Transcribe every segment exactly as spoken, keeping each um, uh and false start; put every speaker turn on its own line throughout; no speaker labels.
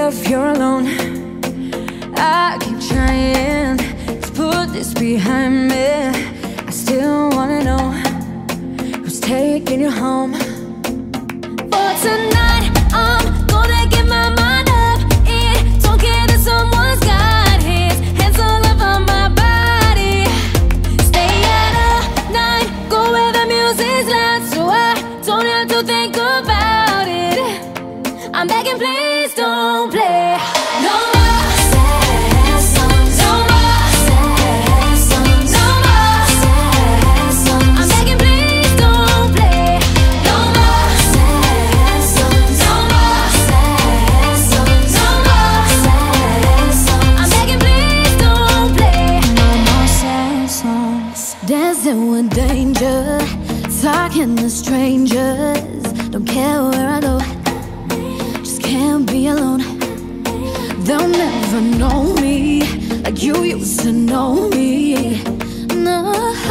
if you're alone. I keep trying to put this behind me. I still wanna know who's taking you home. For tonight, I'm gonna get my mind up. It don't care that someone's got his hands all over my body. Stay out all night, go where the music's loud, so I don't have to think about it. I'm begging, please don't play no more sad songs, no more sad songs, no more sad songs. I'm begging, please don't play no more sad songs, no more sad songs, no more sad songs. I'm begging, please don't play no more sad songs. Dancing with danger, talking to strangers. Don't care where I go, can't be alone. They'll never know me like you used to know me. No.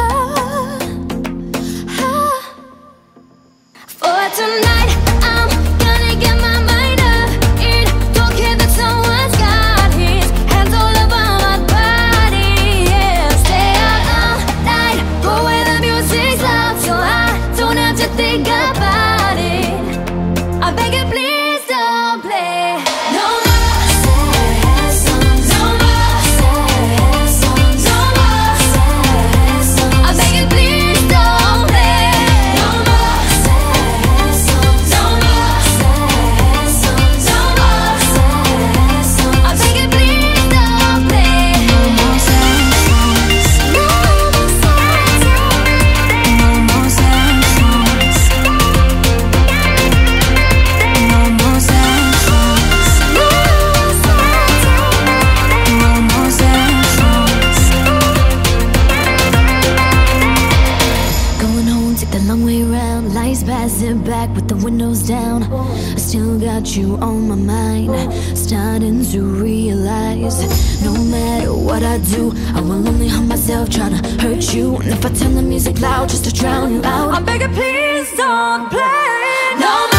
For tonight, I'm gonna get my mind up. It don't care that someone's got his hands all over my body. Yeah, stay out all night, go where the music's loud, so I don't have to think about it. I beg you, please don't play no more sad songs, no more sad songs, no more sad songs. I beg you, please don't play no more sad songs, no more sad songs, no more sad songs. I beg you, please don't play no more sad songs, no more sad songs, no more sad songs, no more sad songs, no more sad songs. Going home, take the long way around. Lights passing back with the windows down. I still got you on my mind. Starting to realize no matter what I do, I will only harm myself trying to hurt you. And if I turn the music loud just to drown you out, I'm begging, please don't play no more.